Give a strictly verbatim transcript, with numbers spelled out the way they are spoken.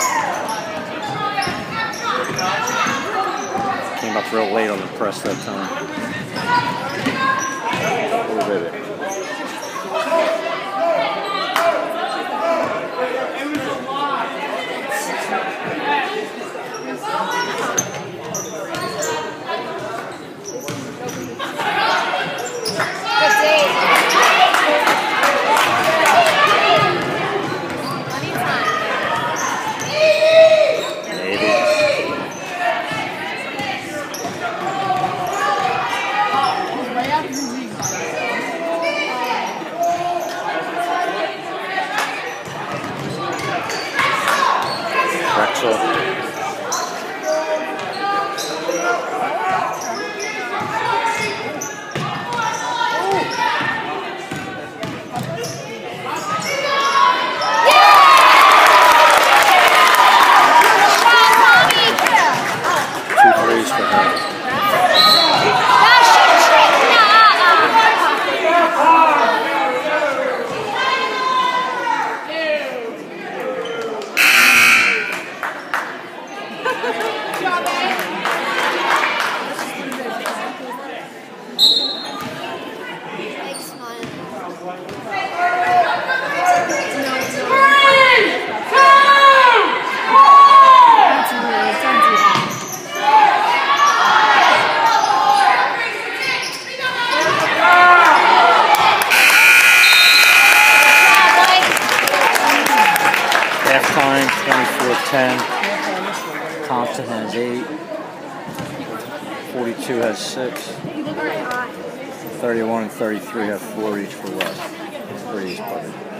Came up real late on the press that time. Oh, baby. Halftime, twenty-four ten. Thompson has eight. forty-two has six. thirty-one and thirty-three have four each for West. For East, buddy.